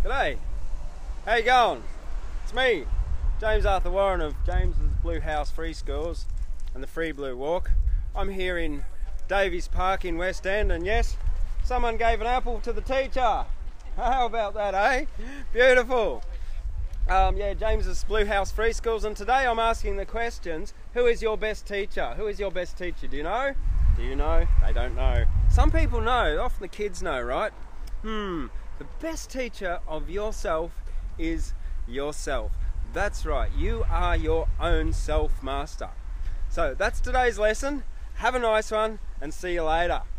G'day, how you going? It's me, James Arthur Warren of James's Blue House Free Schools and the Free Blue Walk. I'm here in Davies Park in West End, and yes, someone gave an apple to the teacher. How about that, eh? Beautiful. Yeah, James's Blue House Free Schools, and today I'm asking the questions, who is your best teacher? Who is your best teacher? Do you know? Do you know? They don't know. Some people know, often the kids know, right? The best teacher of yourself is yourself. That's right, you are your own self-master. So that's today's lesson. Have a nice one and see you later.